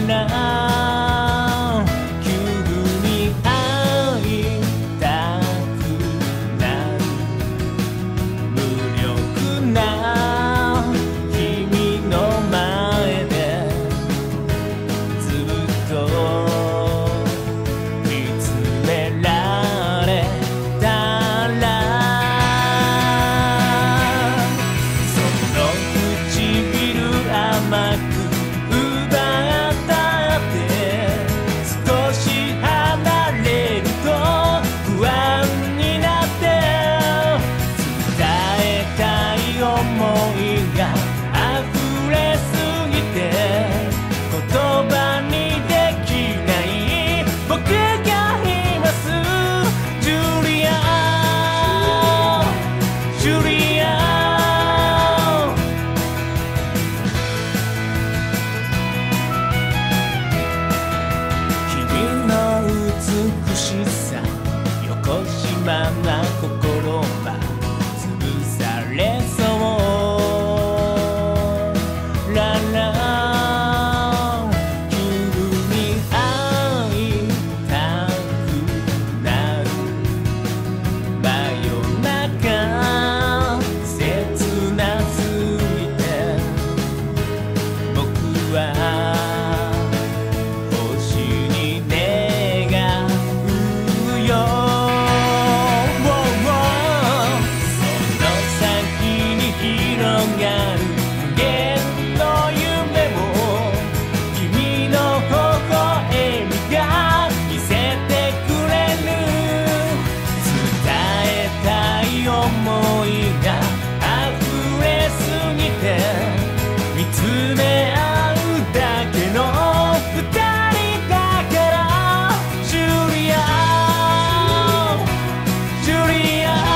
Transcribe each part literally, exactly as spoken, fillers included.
ら急に会いたくなる無力な君の前でずっと見つめられたらその唇甘くまま心は潰されそうララ急に会いたくなる真夜中切なすぎて僕は星に願うよ見つめ合うだけの二人だからジュリアジュリア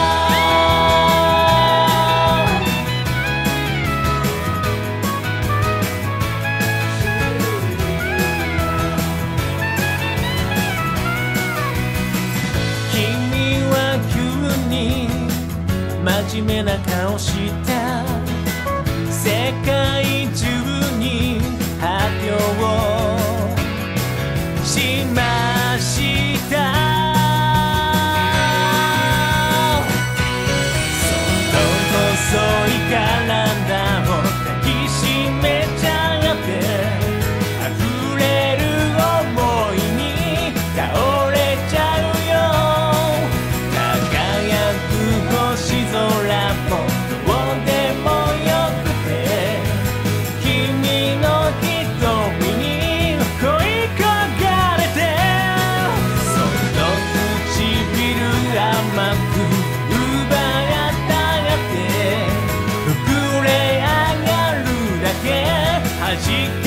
君は急に真面目な顔した世界中に発表しましたその細い体を抱きしめちゃって溢れる想いに倒れちゃうよ輝く星空もどうでも弾